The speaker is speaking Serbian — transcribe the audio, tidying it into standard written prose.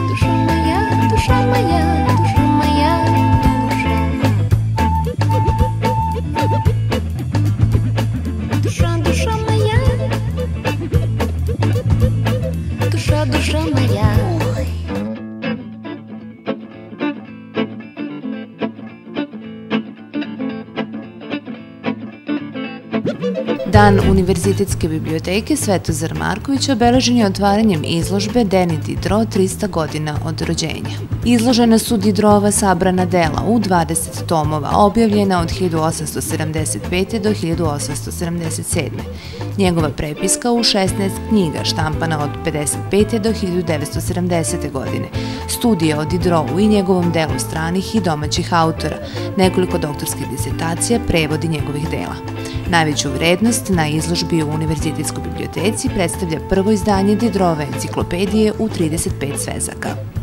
Душа моя, душа моя, душа моя, душа. Душа моя, душа моя. Dan Univerzitetske biblioteke Svetozar Marković obeležen je otvaranjem izložbe Denis Diderot 300 godina od rođenja. Izložena su Diderotova sabrana dela u 20 tomova, objavljena od 1875. do 1877. Njegova prepiska u 16 knjiga, štampana od 55. do 1970. godine, studije o Diderotu i njegovom delu stranih i domaćih autora, nekoliko doktorskih disertacija, prevodi njegovih dela. Najveću vrednost na izložbi u Univerzitetskoj biblioteci predstavlja prvo izdanje Diderotove enciklopedije u 35 svezaka.